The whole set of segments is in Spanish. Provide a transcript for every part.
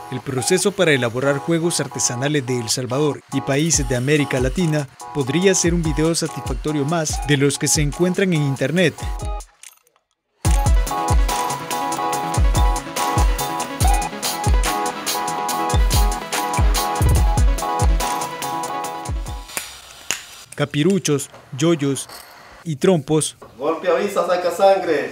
El proceso para elaborar juegos artesanales de El Salvador y países de América Latina podría ser un video satisfactorio más de los que se encuentran en Internet. Capiruchos, yoyos y trompos Golpe avisa, saca sangre.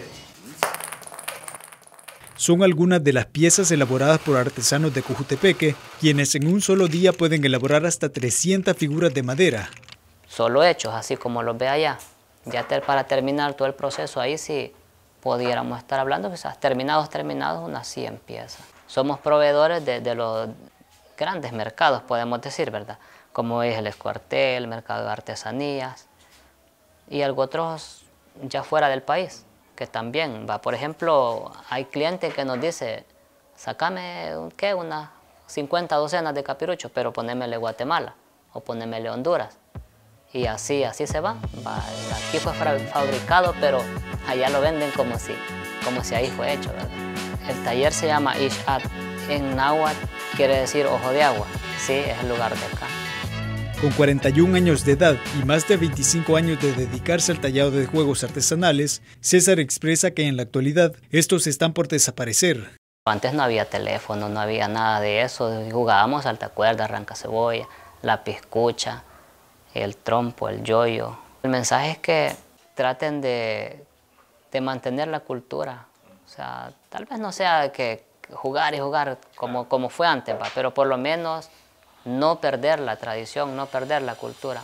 Son algunas de las piezas elaboradas por artesanos de Cojutepeque, quienes en un solo día pueden elaborar hasta 300 figuras de madera. Solo hechos, así como los ve allá. Ya para terminar todo el proceso, ahí sí pudiéramos estar hablando, quizás terminados, unas 100 piezas. Somos proveedores de los grandes mercados, podemos decir, ¿verdad? Como es el Escuartel, el mercado de artesanías y algo otros ya fuera del país, que también va. Por ejemplo, hay clientes que nos dicen, sacame, ¿qué? Unas 50 docenas de capiruchos, pero ponémele Guatemala o ponémele Honduras. Y así se va. Aquí fue fabricado, pero allá lo venden como si ahí fue hecho, ¿verdad? El taller se llama Ix'at. En náhuatl quiere decir ojo de agua. Sí, es el lugar de acá. Con 41 años de edad y más de 25 años de dedicarse al tallado de juegos artesanales, César expresa que en la actualidad estos están por desaparecer. Antes no había teléfono, no había nada de eso. Jugábamos saltacuerda, arrancacebolla, la piscucha, el trompo, el yoyo. El mensaje es que traten de mantener la cultura. O sea, tal vez no sea que jugar y jugar como fue antes, pero por lo menos no perder la tradición, no perder la cultura.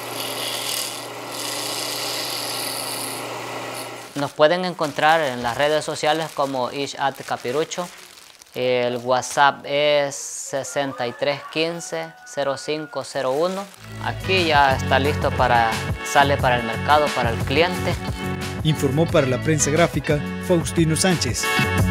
Nos pueden encontrar en las redes sociales como Ix'at Capirucho. El WhatsApp es 6315-0501. Aquí ya está listo sale para el mercado, para el cliente. Informó para la prensa gráfica Faustino Sánchez.